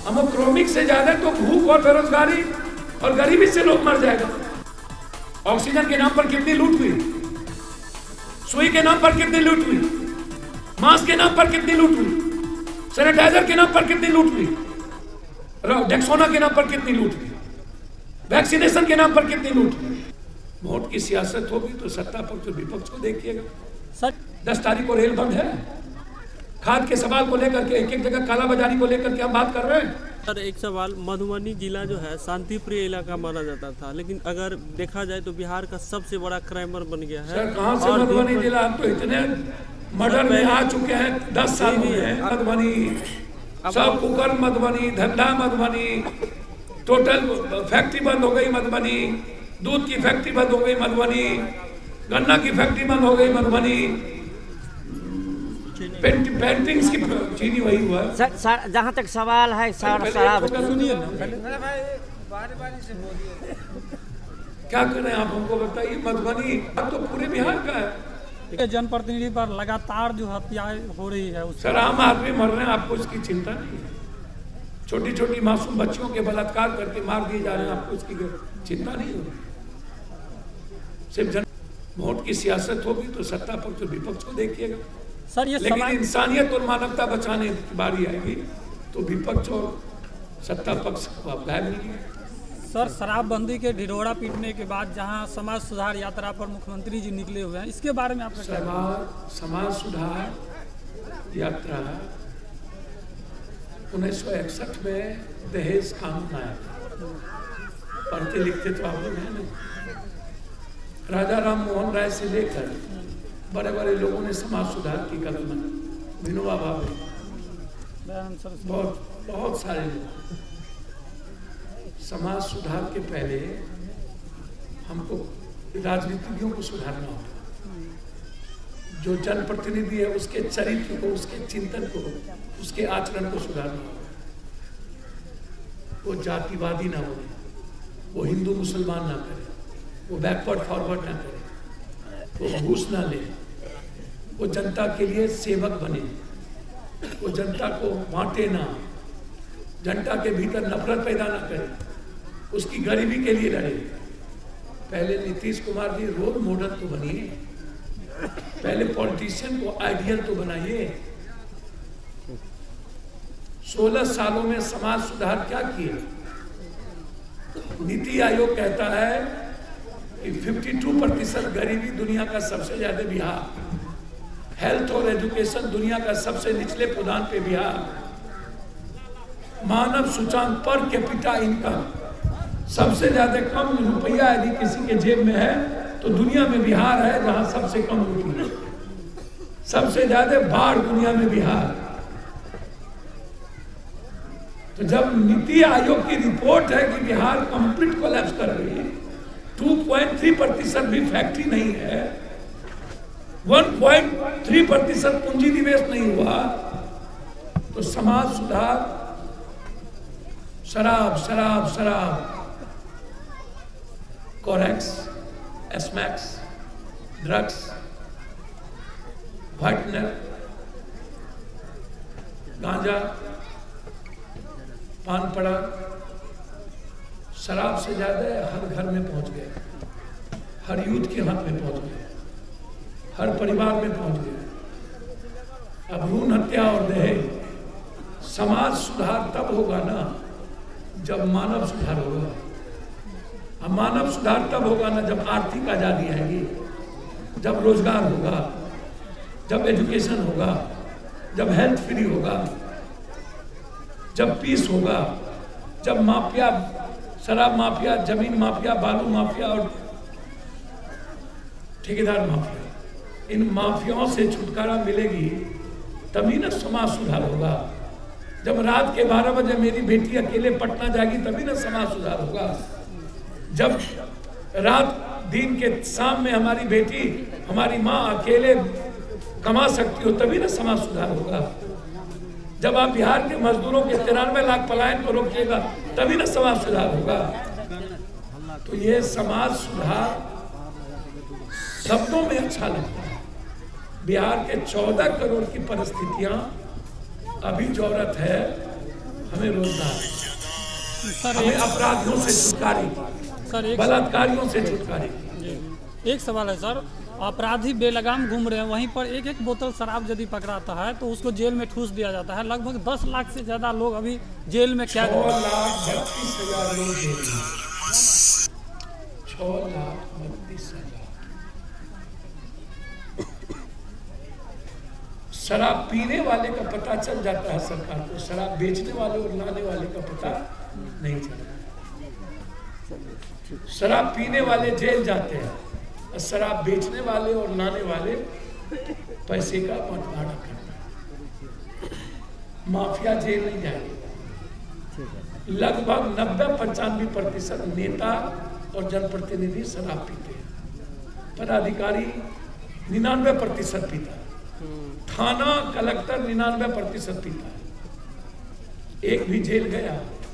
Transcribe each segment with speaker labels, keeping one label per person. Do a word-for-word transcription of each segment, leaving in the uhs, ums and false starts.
Speaker 1: अमोक्रोमिक से ज्यादा तो भूख और बेरोजगारी और गरीबी से लोग मर जाएगा। ऑक्सीजन के नाम पर कितनी लूट हुई, सुई के नाम पर कितनी लूट हुई, मास्क के नाम पर कितनी लूट हुई, सैनिटाइजर के नाम पर कितनी लूट हुई, डेक्सोना के नाम पर कितनी लूट हुई, वैक्सीनेशन के नाम पर कितनी लूट हुई। वोट की सियासत होगी तो सत्ता पक्ष और विपक्ष को देखिएगा। सर दस तारीख को रेल बंद है, खाद के सवाल को लेकर के एक एक जगह कालाबाजारी को लेकर के हम बात कर रहे हैं।
Speaker 2: सर एक सवाल, मधुबनी जिला जो है शांति प्रिय इलाका माना जाता था, लेकिन अगर देखा जाए तो बिहार का सबसे बड़ा क्राइमर बन गया है।
Speaker 1: सर कहाँ से मधुबनी जिला, हम तो इतने मर्डर में आ चुके हैं, दस साल में है मधुबनी, सब कुकर मधुबनी, धंधा मधुबनी, टोटल फैक्ट्री बंद हो गई मधुबनी, दूध की फैक्ट्री बंद हो गई मधुबनी, गन्ना की फैक्ट्री बंद हो गई मधुबनी, पेंट, पेंटिंग्स की चीनी वही हुआ।
Speaker 3: जहाँ तक सवाल है सर, शराब
Speaker 1: सुनिए ना, क्या करें आप हमको बताइए। मधुबनी अब तो पूरे बिहार का है।
Speaker 4: जनप्रतिनिधि पर लगातार जो हत्याएं हो रही है,
Speaker 1: सर आम आदमी मर रहे हैं, आपको इसकी चिंता नहीं है। छोटी छोटी मासूम बच्चियों के बलात्कार करके मार दिए जा रहे हैं, आपको इसकी चिंता नहीं हो रही। सिर्फ जन वोट की सियासत होगी तो सत्ता पक्ष और विपक्ष को देखिएगा।
Speaker 4: सर ये
Speaker 1: लेकिन इंसानियत और मानवता बचाने की बारी आएगी तो विपक्ष और सत्ता पक्ष को आप गायब मिलेंगे।
Speaker 4: सर शराबबंदी के ढिढोरा पीटने के बाद जहां समाज सुधार यात्रा पर मुख्यमंत्री जी निकले हुए हैं, इसके बारे में आपका क्या
Speaker 1: समाज समाज सुधार यात्रा उन्नीस सौ इकसठ में दहेज कानून आया था, पढ़ते लिखते तो आप लोग हैं नहीं। राजा राम मोहन राय से लेकर बड़े बड़े लोगों ने समाज सुधार की कदम, विनोबा भावे, बहुत बहुत सारे लोग। समाज सुधार के पहले हमको राजनीतिज्ञों को सुधारना होगा। जो जनप्रतिनिधि है उसके चरित्र को, उसके चिंतन को, उसके आचरण को सुधारना होगा। वो जातिवादी ना बने, वो हिंदू मुसलमान ना करे, वो बैकवर्ड फॉरवर्ड ना करे, वो घूस ना ले, वो जनता के लिए सेवक बने, वो जनता को बांटे ना, जनता के भीतर नफरत पैदा ना करे, उसकी गरीबी के लिए लड़े। पहले नीतीश कुमार जी रोल मॉडल तो बनिए, पहले पॉलिटिशियन को आइडियल तो बनाइए। सोलह सालों में समाज सुधार क्या किए? नीति आयोग कहता है कि बावन प्रतिशत गरीबी दुनिया का सबसे ज्यादा बिहार, हेल्थ और एजुकेशन दुनिया का सबसे निचले प्रदान पे बिहार, मानव सूचांक पर कैपिटा इनकम सबसे ज्यादा कम रुपया यदि किसी के जेब में है तो दुनिया में बिहार है, जहां सबसे कम रुपया, सबसे ज्यादा बाढ़ दुनिया में बिहार। तो जब नीति आयोग की रिपोर्ट है कि बिहार कंप्लीट कोलैप्स कर रही है, दो पॉइंट तीन प्रतिशत भी फैक्ट्री नहीं है, एक पॉइंट तीन प्रतिशत पूंजी निवेश नहीं हुआ, तो समाज सुधार शराब शराब शराब कोरेक्स, एस्मैक्स, ड्रग्स, व्हाइटनर, गांजा, पान पड़ा, शराब से ज्यादा हर घर में पहुंच गए, हर यूथ के हाथ में पहुंच गए, हर परिवार में पहुंच गए। अब भ्रूण हत्या और दहेज, समाज सुधार तब होगा ना जब मानव सुधार होगा। अब मानव सुधार तब होगा ना जब आर्थिक आजादी आएगी, जब रोजगार होगा, जब एजुकेशन होगा, जब हेल्थ फ्री होगा, जब पीस होगा, जब माफिया, शराब माफिया, जमीन माफिया, बालू माफिया और ठेकेदार माफिया, इन माफियाओं से छुटकारा मिलेगी तभी ना समाज सुधार होगा। जब रात के बारह बजे मेरी बेटी अकेले पटना जाएगी तभी ना समाज सुधार होगा। जब रात दिन के शाम में हमारी बेटी, हमारी माँ अकेले कमा सकती हो तभी ना समाज सुधार होगा। जब आप बिहार के मजदूरों के तिरानवे लाख पलायन को रोकिएगा तभी ना समाज सुधार होगा। तो ये समाज सुधार शब्दों में अच्छा लगता है। बिहार के चौदह करोड़ की परिस्थितियां अभी जरूरत है हमें रोजगार,
Speaker 4: सर
Speaker 1: हमें
Speaker 4: एक
Speaker 1: अपराधियों से छुटकारे,
Speaker 4: सर एक
Speaker 1: बलात्कारियों से छुटकारे।
Speaker 4: एक सवाल है सर, अपराधी बेलगाम घूम रहे हैं, वहीं पर एक एक बोतल शराब यदि पकड़ाता है तो उसको जेल में ठूस दिया जाता है। लगभग दस लाख से ज्यादा लोग अभी जेल में कैद
Speaker 1: छह
Speaker 4: हैं।
Speaker 1: लाख बत्तीस हजार लोग जेल में, छह लाख बत्तीस हजार। शराब पीने वाले का पता चल जाता है सरकार को, शराब बेचने वाले और लाने वाले का पता नहीं चलता। शराब पीने वाले जेल जाते हैं और शराब बेचने वाले और लाने वाले पैसे का बंटवारा करते हैं। माफिया जेल नहीं जाएंगे। लगभग नब्बे पंचानवे प्रतिशत नेता और जनप्रतिनिधि शराब पीते हैं, पदाधिकारी निन्यानवे प्रतिशत पीता है, थाना कलेक्टर निन्यानवे प्रतिशत पीता है। एक भी जेल गया?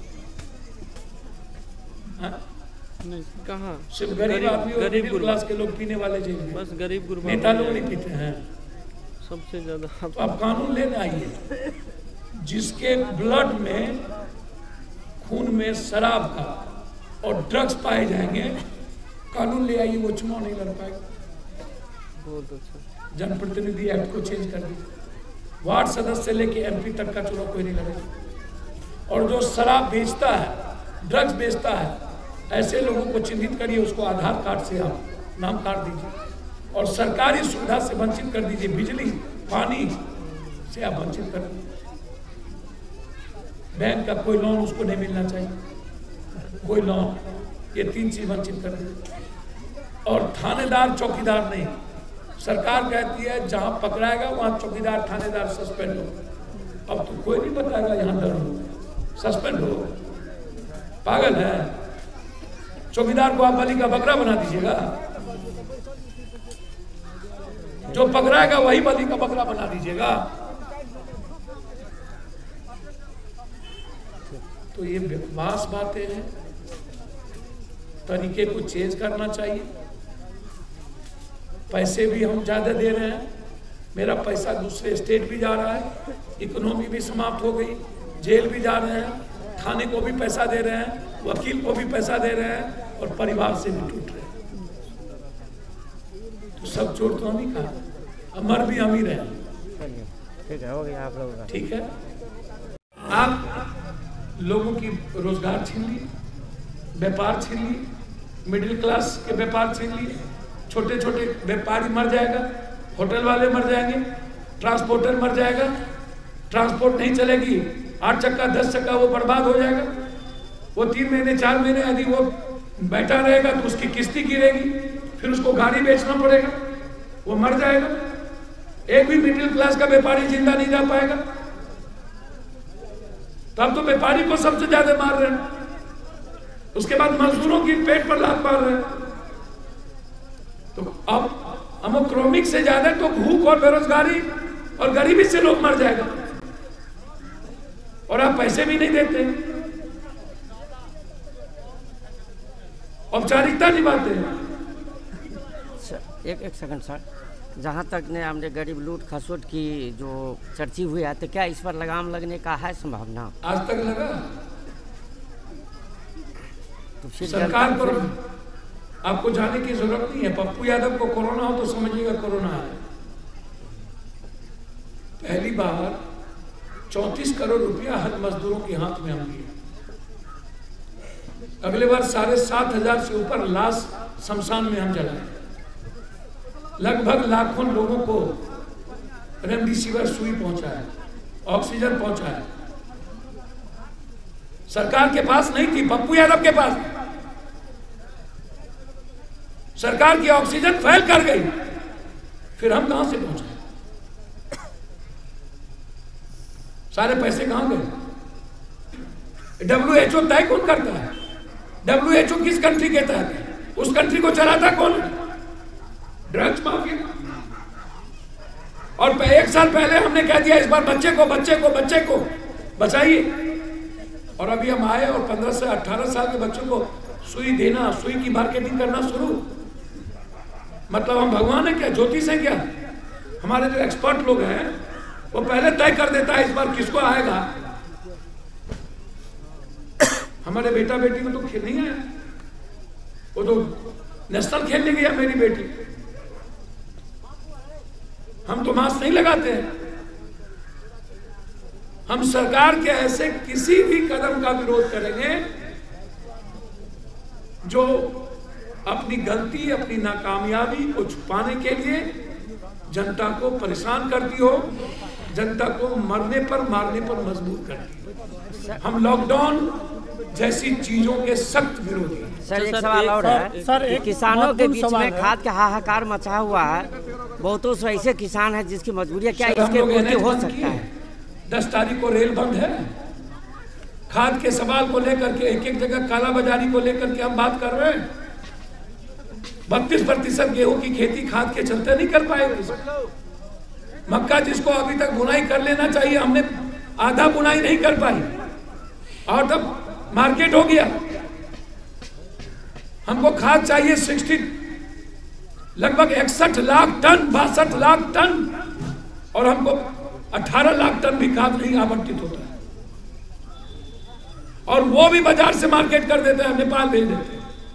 Speaker 1: हाँ?
Speaker 2: नहीं कहाँ,
Speaker 1: सिर्फ गरीब आदमी और
Speaker 2: गरीब
Speaker 1: मिडिल क्लास के लोग पीने वाले जेल में,
Speaker 2: बस गरीब गुरबा
Speaker 1: नेता लोग नहीं पीते हैं।
Speaker 2: सबसे ज्यादा।
Speaker 1: तो अब कानून लेने आइए, जिसके ब्लड में, खून में शराब का और ड्रग्स पाए जाएंगे, कानून ले आइए, वो चुनाव नहीं लड़ पाएगा।
Speaker 2: बहुत अच्छा।
Speaker 1: जनप्रतिनिधि एक्ट को चेंज कर दीजिए, वार्ड सदस्य से लेके एमपी तक का चुनाव कोई नहीं लड़ेगा। और जो शराब बेचता है, ड्रग्स बेचता है, ऐसे लोगों को चिन्हित करिए, उसको आधार कार्ड से आप नाम काट दीजिए और सरकारी सुविधा से वंचित कर दीजिए, बिजली पानी से आप वंचित कर दीजिए। बैंक का कोई लोन उसको नहीं मिलना चाहिए, कोई लोन, ये तीन चीज वंचित कर दीजिए। और थानेदार चौकीदार नहीं, सरकार कहती है जहां पकड़ाएगा वहां चौकीदार थानेदार सस्पेंड हो। अब तो कोई नहीं बताएगा यहाँ डर हो, सस्पेंड हो, पागल है। चौकीदार को आप बलि का बकरा बना दीजिएगा, जो पकड़ाएगा वही बलि का बकरा बना दीजिएगा। तो ये बकवास बातें हैं, तरीके को चेंज करना चाहिए। पैसे भी हम ज़्यादा दे रहे हैं, मेरा पैसा दूसरे स्टेट भी जा रहा है, इकोनॉमी भी समाप्त हो गई, जेल भी जा रहे हैं, थाने को भी पैसा दे रहे हैं, वकील को भी पैसा दे रहे हैं और परिवार से भी टूट रहे हैं। तो सब चोर तो हम ही खा, अमर भी हम ही रहे।
Speaker 3: ठीक है, हो गया आप लोगों का।
Speaker 1: ठीक है, आप लोगों की रोजगार छीन ली, व्यापार छीन ली, मिडिल क्लास के व्यापार छीन लिए, छोटे छोटे व्यापारी मर जाएगा, होटल वाले मर जाएंगे, ट्रांसपोर्टर मर जाएगा, ट्रांसपोर्ट नहीं चलेगी, आठ चक्का दस चक्का वो बर्बाद हो जाएगा। वो तीन महीने चार महीने यदि वो बैठा रहेगा तो उसकी किस्ती गिरेगी, फिर उसको गाड़ी बेचना पड़ेगा, वो मर जाएगा। एक भी मिडिल क्लास का व्यापारी जिंदा नहीं रह पाएगा। तो अब तो व्यापारी को सबसे ज्यादा मार रहे हैं, उसके बाद मजदूरों की पेट पर लात मार रहे हैं। तो अब अमोक्रोमिक से ज्यादा तो भूख और बेरोजगारी और गरीबी से लोग मर जाएगा, और आप पैसे भी नहीं देते, औपचारिकता निभाते हैं।
Speaker 3: एक एक सेकंड सर, जहाँ तक ने हमने गरीब लूट खसोट की जो चर्चा हुई है, तो क्या इस पर लगाम लगने का है संभावना?
Speaker 1: आज तक लगा
Speaker 3: तो फिर
Speaker 1: सरकार पर आपको जाने की जरूरत नहीं है। पप्पू यादव को कोरोना हो तो समझिएगा कोरोना है। पहली बार चौंतीस करोड़ रुपया हर मजदूरों के हाथ में हम दिए। अगले बार साढ़े सात हजार से ऊपर लाश शमशान में हम जलाए। लगभग लाखों लोगों को रेमडेसिविर सुई पहुंचाया, ऑक्सीजन पहुंचाया। सरकार के पास नहीं थी, पप्पू यादव के पास। सरकार की ऑक्सीजन फैल कर गई, फिर हम कहां से पहुंचाए? सारे पैसे कहां गए? डब्ल्यू एच ओ तय कौन करता है? डब्ल्यू एच ओ किस कंट्री के तहत है? उस कंट्री को चलाता कौन? Drugs mafia. और एक साल पहले हमने कह दिया इस बार बच्चे को बच्चे को बच्चे को बचाइए, और अभी हम आए और पंद्रह से अठारह साल के बच्चों को सुई देना, सुई की मार्केटिंग करना शुरू। मतलब हम भगवान है क्या? ज्योतिष है क्या? हमारे जो एक्सपर्ट लोग हैं वो पहले तय कर देता है इस बार किसको आएगा। हमारे बेटा बेटी को तो खेल नहीं आया, वो तो नेशनल खेलने गया मेरी बेटी। हम तो मास्क नहीं लगाते हैं। हम सरकार के ऐसे किसी भी कदम का विरोध करेंगे जो अपनी गलती, अपनी नाकामयाबी को छुपाने के लिए जनता को परेशान करती हो, जनता को मरने पर मारने पर मजबूर करती है। हम लॉकडाउन जैसी चीजों के सख्त विरोधी हैं।
Speaker 3: सर एक सवाल और है
Speaker 4: सर,
Speaker 3: कि
Speaker 4: एक
Speaker 3: किसानों के बीच
Speaker 4: सवाल
Speaker 3: में
Speaker 4: है।
Speaker 3: खाद का हाहाकार मचा हुआ है, बहुतों से ऐसे किसान हैं जिसकी मजबूरी है, क्या
Speaker 1: सर, हम
Speaker 3: इसके
Speaker 1: लोग
Speaker 3: पूर्ति
Speaker 1: एनएच
Speaker 3: हो
Speaker 1: बंद
Speaker 3: सकता
Speaker 1: किए।
Speaker 3: है?
Speaker 1: दस तारीख को रेल बंद है। खाद के सवाल को लेकर के एक एक जगह कालाबाजारी को लेकर के हम बात कर रहे हैं। बत्तीस प्रतिशत गेहूं की खेती खाद के चलते नहीं कर पाएगी। मक्का जिसको अभी तक बुनाई कर लेना चाहिए, हमने आधा बुनाई नहीं कर पाई और तब मार्केट हो गया। हमको खाद चाहिए सिक्सटी लगभग इकसठ लाख टन, बासठ लाख टन, और हमको अठारह लाख टन भी खाद नहीं आवंटित होता है, और वो भी बाजार से मार्केट कर देते हैं, नेपाल भेज देते हैं।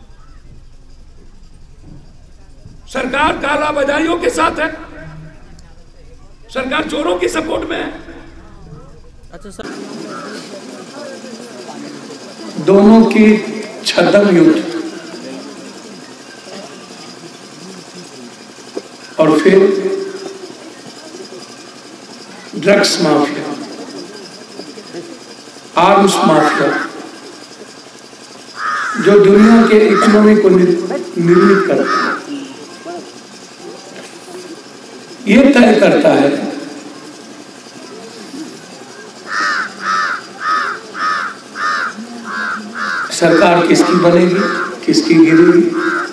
Speaker 1: सरकार कालाबाजारियों के साथ है, सरकार चोरों की सपोर्ट में है।
Speaker 2: अच्छा सर,
Speaker 1: दोनों की छद्म युद्ध और फिर ड्रग्स माफिया, आर्म्स माफिया, जो दुनिया के इकोनॉमी को निर्मित करता है, ये तय करता है सरकार किसकी बनेगी, किसकी गिरेगी,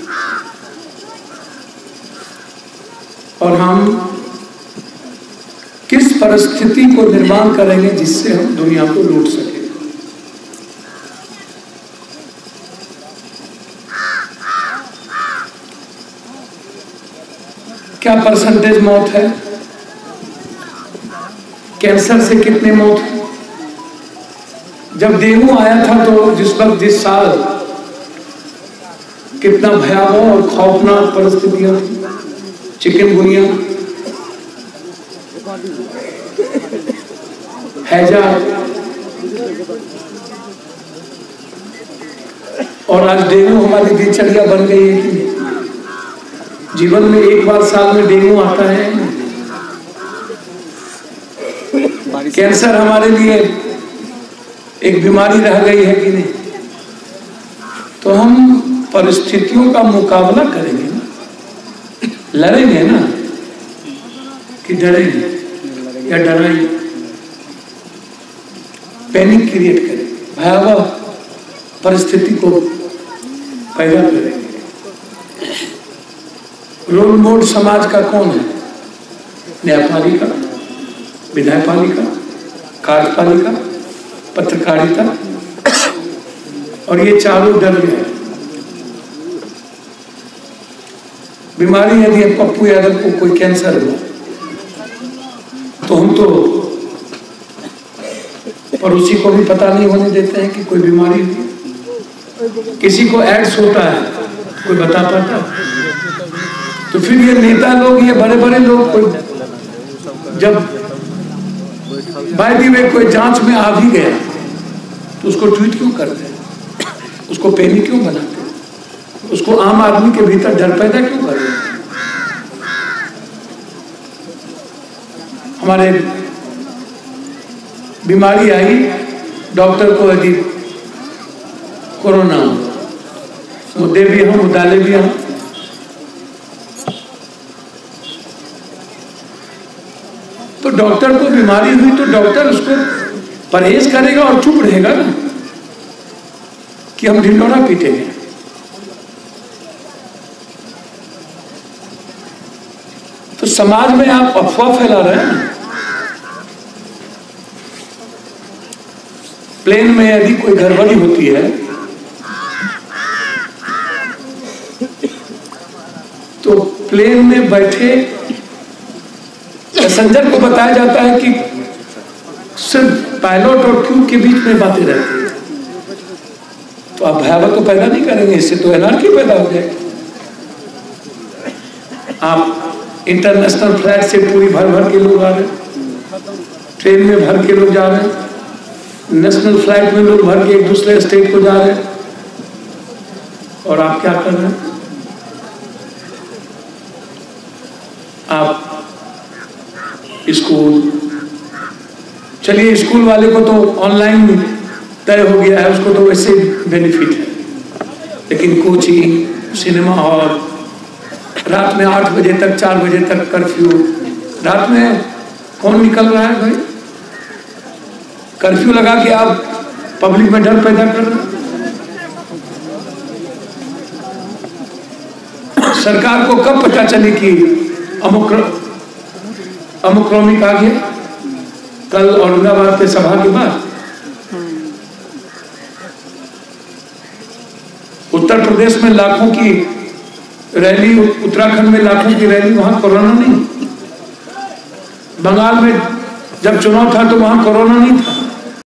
Speaker 1: और हम किस परिस्थिति को निर्माण करेंगे जिससे हम दुनिया को लूट सकें। क्या परसेंटेज मौत है, कैंसर से कितने मौत है। जब डेंगू आया था तो जिस वक्त जिस साल कितना भयावह और खौफनाक परिस्थितियां थी, चिकनगुनिया, हैजा, और आज डेंगू हमारी दिनचर्या बन गई है कि जीवन में एक बार साल में डेंगू आता है। कैंसर हमारे लिए एक बीमारी रह गई है कि नहीं। तो हम परिस्थितियों का मुकाबला करेंगे ना, लड़ेंगे ना, कि डरेंगे या डराएंगे, पैनिक क्रिएट करें, भयावह परिस्थिति को पैदा करेंगे। रोल मॉडल समाज का कौन है? न्यायपालिका, विधायपालिका, कार्यपालिका, पत्रकारिता, और ये चारों डर गए। बीमारी यदि पप्पू यादव को कोई कैंसर हुआ तो हम तो पड़ोसी को भी पता नहीं होने देते हैं कि कोई बीमारी हुई। किसी को एड्स होता है, कोई बता पाता है? तो फिर ये नेता लोग, ये बड़े बड़े लोग, कोई जब बाय द वे कोई जांच में आ भी गया तो उसको ट्वीट क्यों करते हैं, उसको पैनिक क्यों बनाते हैं, उसको आम आदमी के भीतर डर पैदा क्यों करते हैं? हमारे बीमारी आई, डॉक्टर को यदि कोरोना, मुद्दे भी हम मुद्दाले भी हम, तो डॉक्टर को बीमारी हुई तो डॉक्टर उसको परहेज करेगा और चुप रहेगा ना कि हम ढिंडोरा पीटेंगे। तो समाज में आप अफवाह फैला रहे हैं। प्लेन में यदि कोई गड़बड़ी होती है तो प्लेन में बैठे पैसेंजर को बताया जाता है कि सिर्फ पायलट और क्रू के बीच में बातें रहती है। तो आप भयावह तो पैदा नहीं करेंगे, इससे तो एनार्की पैदा हो जाएगी। आप इंटरनेशनल फ्लाइट से पूरी भर भर के लोग आ रहे हैं, ट्रेन में भर के लोग जा रहे हैं, नेशनल फ्लाइट में लोग भर के एक दूसरे स्टेट को जा रहे हैं, और आप क्या कर रहे हैं? आप स्कूल, चलिए स्कूल वाले को तो ऑनलाइन तय हो गया है, उसको तो वैसे बेनिफिट है, लेकिन कोचिंग, सिनेमा हॉल, रात में आठ बजे तक, चार बजे तक कर्फ्यू, रात में कौन निकल रहा है भाई? कर्फ्यू लगा के आप पब्लिक में डर पैदा कर रहे हैं। सरकार को कब पता चली कि अमुक अमुक्रमिक आ गया? कल औरंगाबाद के सभा के बाद। उत्तर प्रदेश में लाखों की रैली, उत्तराखंड में लाखों की रैली, वहां कोरोना नहीं। बंगाल में जब चुनाव था तो वहां कोरोना नहीं था।